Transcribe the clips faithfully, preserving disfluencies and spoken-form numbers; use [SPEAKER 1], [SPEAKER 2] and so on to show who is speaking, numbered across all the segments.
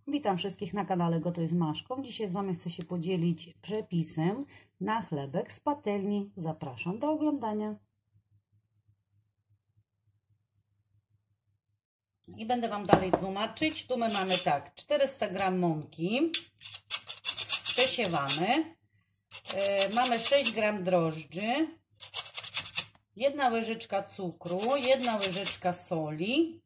[SPEAKER 1] Witam wszystkich na kanale Gotuj z Maszką. Dzisiaj z Wami chcę się podzielić przepisem na chlebek z patelni. Zapraszam do oglądania. I będę Wam dalej tłumaczyć. Tu my mamy tak, czterysta gramów mąki, przesiewamy, yy, mamy sześć gramów drożdży, jedna łyżeczka cukru, jedna łyżeczka soli,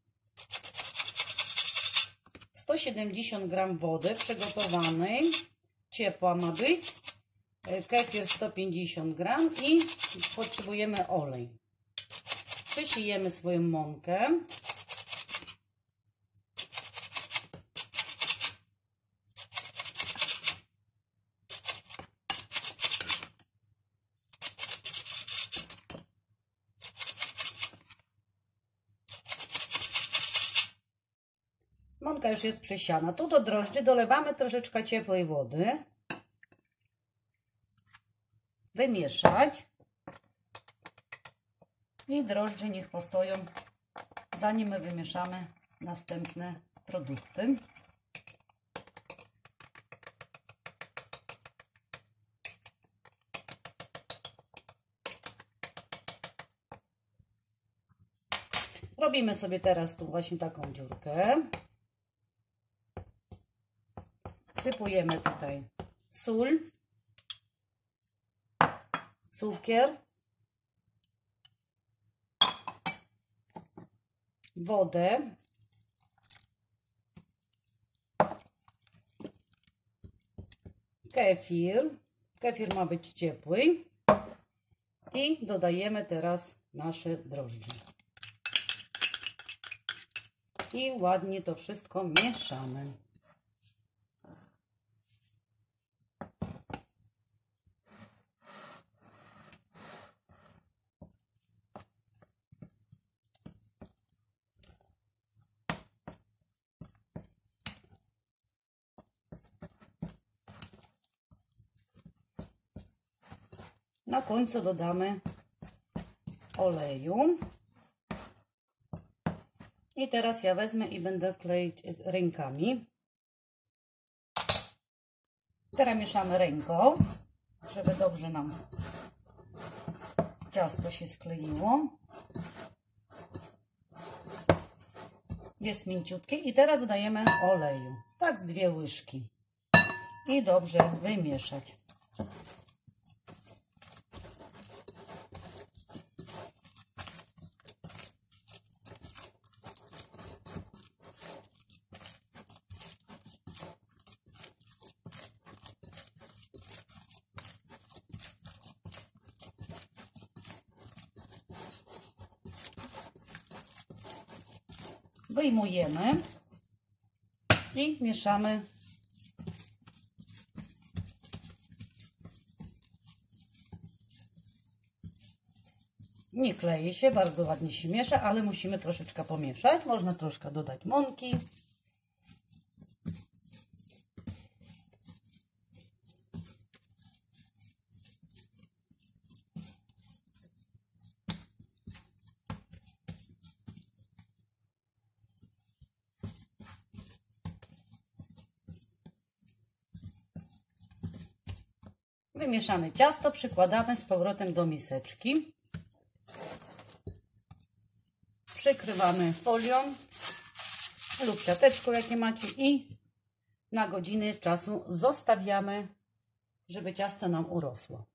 [SPEAKER 1] sto siedemdziesiąt gramów wody przygotowanej, ciepła ma być, kefir sto pięćdziesiąt gramów i potrzebujemy olej. Przesiejemy swoją mąkę. Mąka już jest przesiana. Tu do drożdży dolewamy troszeczkę ciepłej wody. Wymieszać. I drożdże niech postoją, zanim my wymieszamy następne produkty. Robimy sobie teraz tu właśnie taką dziurkę. Wsypujemy tutaj sól, cukier, wodę, kefir. Kefir ma być ciepły i dodajemy teraz nasze drożdże. I ładnie to wszystko mieszamy. Na końcu dodamy oleju. I teraz ja wezmę i będę kleić rękami. Teraz mieszamy ręką, żeby dobrze nam ciasto się skleiło. Jest mięciutkie i teraz dodajemy oleju. Tak z dwie łyżki. I dobrze wymieszać. Wyjmujemy i mieszamy. Nie klei się, bardzo ładnie się miesza, ale musimy troszeczkę pomieszać. Można troszkę dodać mąki. Wymieszane ciasto przykładamy z powrotem do miseczki. Przykrywamy folią lub siateczką, jakie macie, i na godzinę czasu zostawiamy, żeby ciasto nam urosło.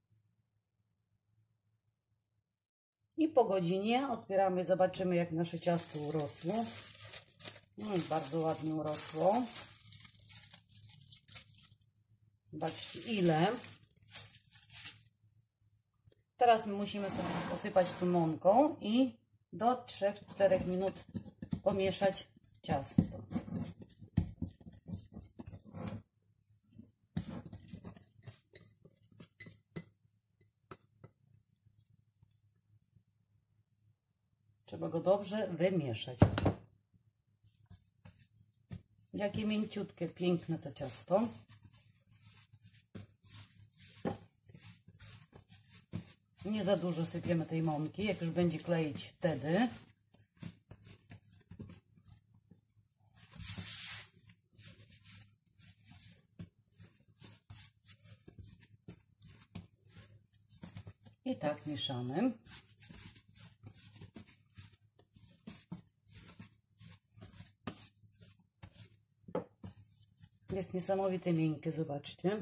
[SPEAKER 1] I po godzinie otwieramy, zobaczymy, jak nasze ciasto urosło. No, bardzo ładnie urosło. Zobaczcie ile. Teraz musimy sobie posypać tu mąką i do trzech do czterech minut pomieszać ciasto. Trzeba go dobrze wymieszać. Jakie mięciutkie, piękne to ciasto. Nie za dużo sypiemy tej mąki, jak już będzie kleić wtedy. I tak mieszamy. Jest niesamowite miękkie, zobaczcie.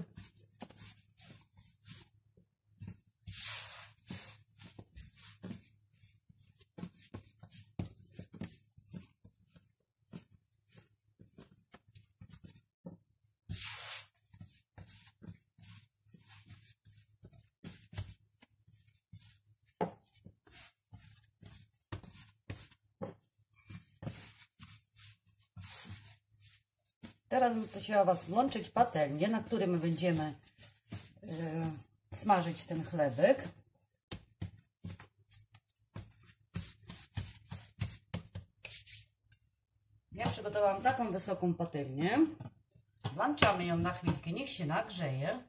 [SPEAKER 1] Teraz bym prosiła Was włączyć patelnię, na którym my będziemy yy, smażyć ten chlebek. Ja przygotowałam taką wysoką patelnię. Włączamy ją na chwilkę, niech się nagrzeje.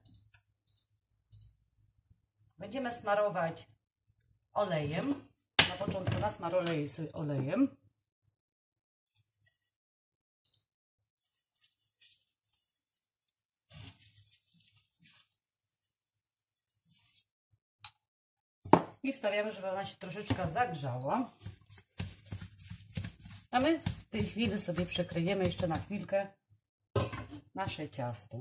[SPEAKER 1] Będziemy smarować olejem. Na początku nasmaruję sobie olejem. I wstawiamy, żeby ona się troszeczkę zagrzała. A my w tej chwili sobie przekryjemy jeszcze na chwilkę nasze ciasto.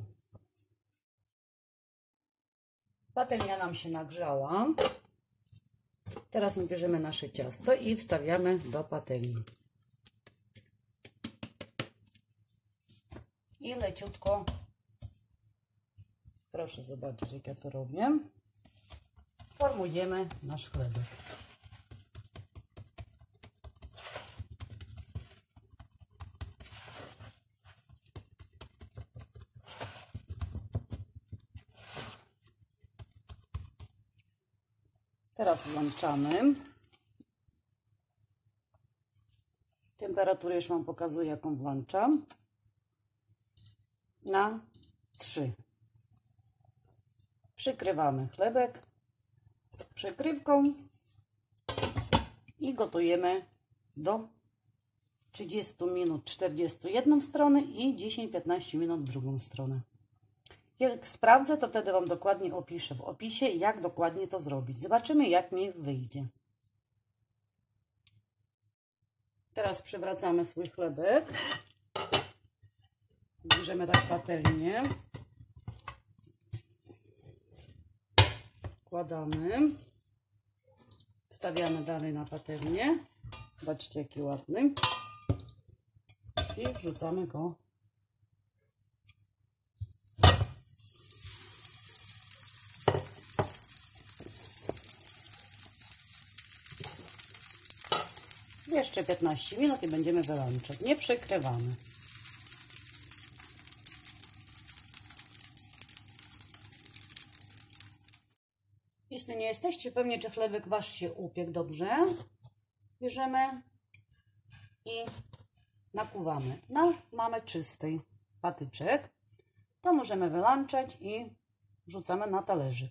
[SPEAKER 1] Patelnia nam się nagrzała. Teraz my bierzemy nasze ciasto i wstawiamy do patelni. I leciutko, proszę zobaczyć, jak ja to robię, formujemy nasz chlebek. Teraz włączamy. Temperaturę już Wam pokazuję, jaką włączam. Na trzy. Przykrywamy chlebek przykrywką i gotujemy do trzydziestu minut, czterdziestu jedną stronę i dziesięć do piętnastu minut drugą stronę. Jak sprawdzę, to wtedy Wam dokładnie opiszę w opisie, jak dokładnie to zrobić. Zobaczymy, jak mi wyjdzie. Teraz przewracamy swój chlebek. Bierzemy tak patelnię. Wkładamy. Wstawiamy dalej na patelnię. Zobaczcie, jaki ładny. I wrzucamy go. Jeszcze piętnaście minut i będziemy wyłączać. Nie przykrywamy. Jeśli nie jesteście pewni, czy chlebek Wasz się upiekł dobrze, bierzemy i nakuwamy. No, mamy czysty patyczek. To możemy wyłączać i wrzucamy na talerzyk.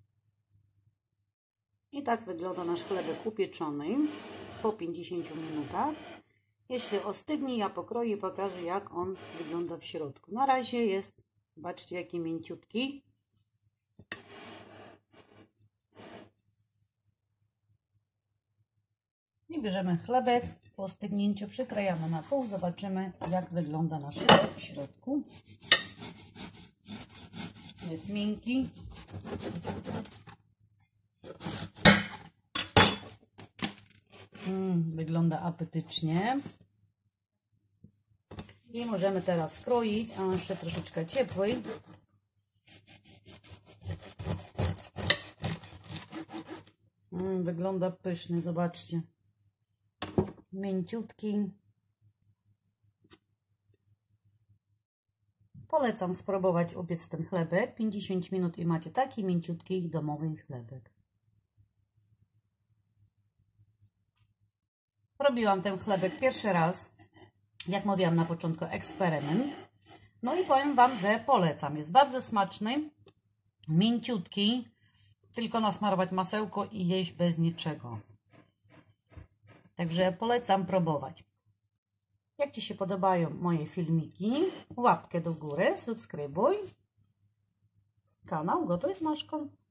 [SPEAKER 1] I tak wygląda nasz chlebek upieczony po pięćdziesięciu minutach. Jeśli ostygnie, ja pokroję i pokażę, jak on wygląda w środku. Na razie jest, zobaczcie, jaki mięciutki. I bierzemy chlebek, po ostygnięciu przykrajamy na pół, zobaczymy, jak wygląda nasz chleb w środku. Jest miękki. Mm, wygląda apetycznie. I możemy teraz skroić, a on jeszcze troszeczkę ciepły. Mm, wygląda pyszny, zobaczcie. Mięciutki. Polecam spróbować upiec ten chlebek. pięćdziesiąt minut i macie taki mięciutki domowy chlebek. Robiłam ten chlebek pierwszy raz. Jak mówiłam na początku, eksperyment. No i powiem Wam, że polecam. Jest bardzo smaczny, mięciutki. Tylko nasmarować masełko i jeść bez niczego. Także polecam próbować. Jak Ci się podobają moje filmiki, łapkę do góry, subskrybuj kanał Gotuj z Maszką.